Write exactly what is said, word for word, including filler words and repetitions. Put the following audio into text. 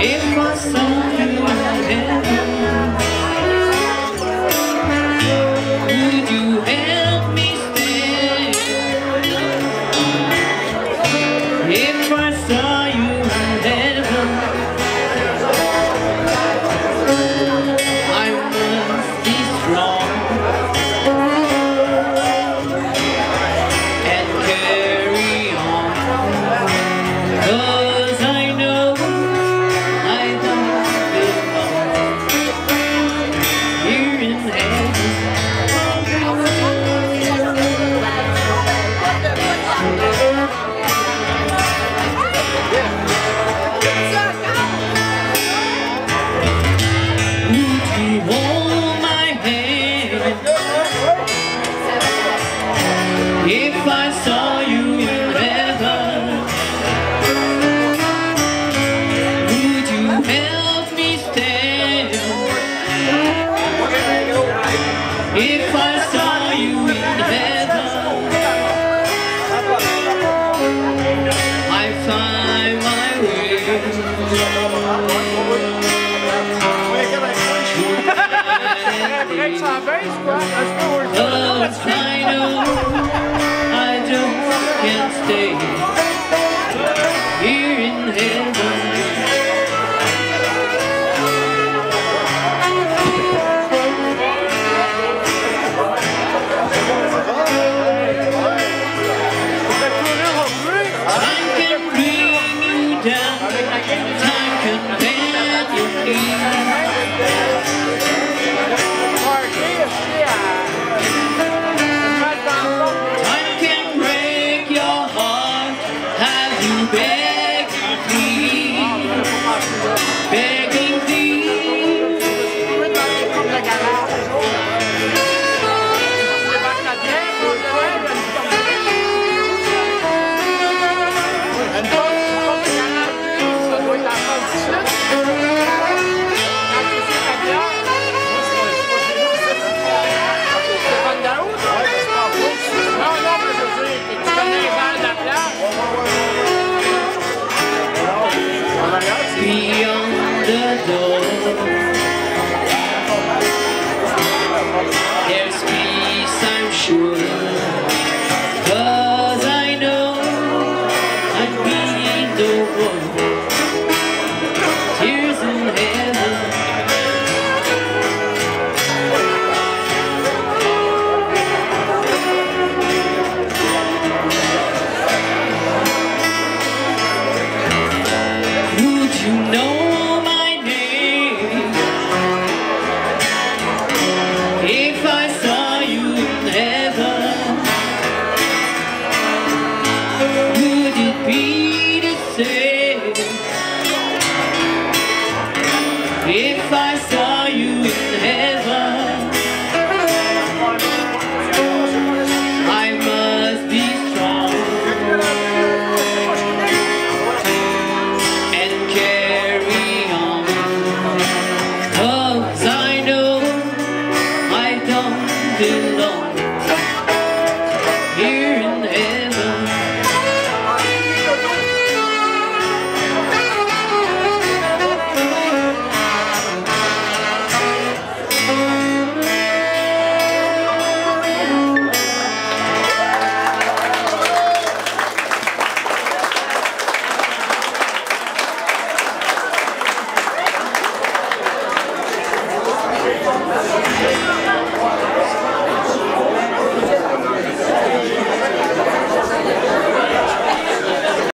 If I saw you ever, would you help me stay? If I saw you ever, I must be strong and carry on, 'cause I know I don't belong here in heaven. Would you hold my hand if I saw you in heaven? Would you help me stand if I saw you in heaven? I find my way Cause I know I just can't stay here in heaven. Time can bring you down, time can bend your knees. Time can break your heart, have you begged and plead, begging thee. Beyond the door, there's peace, I'm sure, 'cause I know I'm being the one. Tears in heaven. Would you know